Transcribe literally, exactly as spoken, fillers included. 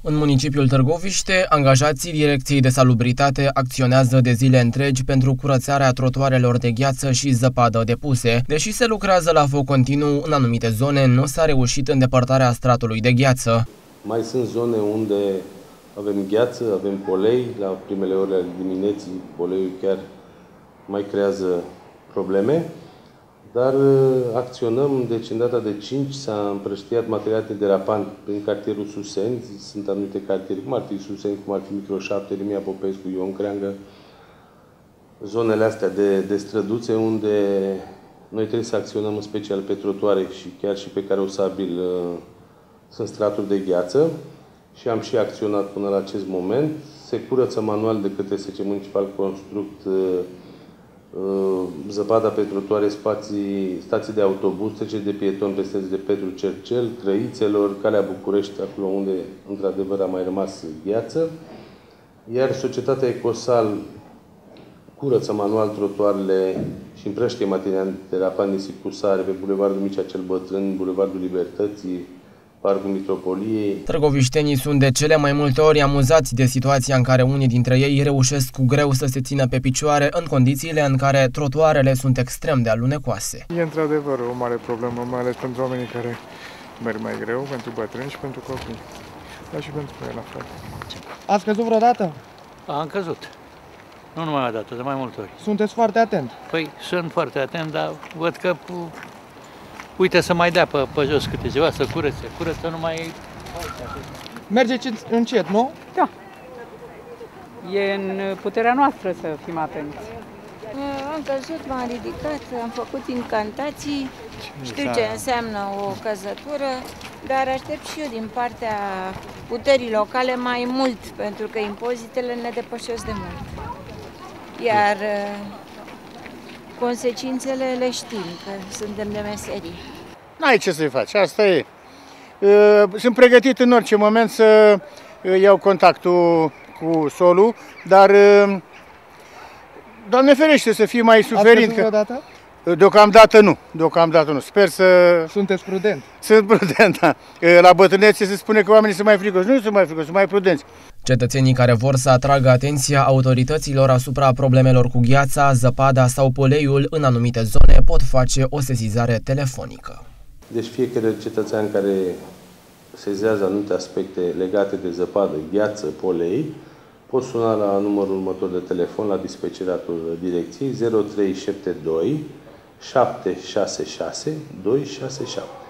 În municipiul Târgoviște, angajații Direcției de Salubritate acționează de zile întregi pentru curățarea trotuarelor de gheață și zăpadă depuse. Deși se lucrează la foc continuu, în anumite zone nu s-a reușit îndepărtarea stratului de gheață. Mai sunt zone unde avem gheață, avem polei, la primele ore ale dimineții poleiul chiar mai creează probleme. Dar acționăm, deci în data de cinci s-a împrăștiat material derapant prin cartierul Suseni. Sunt anumite cartiere, cum ar fi Suseni, cum ar fi Micro șapte, Rimia Popescu, Ion Creangă, zonele astea de, de străduțe unde noi trebuie să acționăm în special pe trotuare și chiar și pe carosabil sunt straturi de gheață și am și acționat până la acest moment. Se curăță manual de către S C Municipal Construct zăpada pe trotuare, spații, stații de autobuz, treceri de pieton pe străzi de Petru Cercel, Crăițelor, Calea București, acolo unde într-adevăr a mai rămas gheață. Iar societatea Ecosal curăță manual trotuarele și împrăștie material derapant nisip cu sare pe Bulevardul Mircea cel Bătrân, Bulevardul Libertății, Parcul Mitropoliei. Târgoviștenii sunt de cele mai multe ori amuzați de situația în care unii dintre ei reușesc cu greu să se țină pe picioare în condițiile în care trotuarele sunt extrem de alunecoase. E într-adevăr o mare problemă, mai ales pentru oamenii care merg mai greu, pentru bătrâni și pentru copii. Dar și pentru noi la fel. Ați căzut vreodată? Am căzut. Nu numai o dată, de mai multe ori. Sunteți foarte atent? Păi sunt foarte atent, dar văd că uite să mai dea pe, pe jos câte ceva, să curățe. Curăță numai... Mergeți încet, nu? Da. E în puterea noastră să fim atenți. Am căzut, m-am ridicat, am făcut incantații, știu ce înseamnă o căzătură, dar aștept și eu din partea puterii locale mai mult, pentru că impozitele ne depășesc de mult. Iar consecințele le știm, că suntem de meserie. N-ai ce să-i faci, asta e. Sunt pregătit în orice moment să iau contactul cu solul, dar Doamne ferește să fie mai suferint. Ați vreodată? Deocamdată nu, deocamdată nu. Sper să... Sunteți prudent. Sunt prudent, da. La bătrânețe se spune că oamenii sunt mai fricoși. Nu sunt mai fricoși, sunt mai prudenți. Cetățenii care vor să atragă atenția autorităților asupra problemelor cu gheața, zăpada sau poleiul în anumite zone pot face o sesizare telefonică. Deci fiecare cetățean care sezează anumite aspecte legate de zăpadă, gheață, polei, pot suna la numărul următor de telefon, la dispeceratul direcției zero trei șapte doi șapte șase șase doi șase șapte.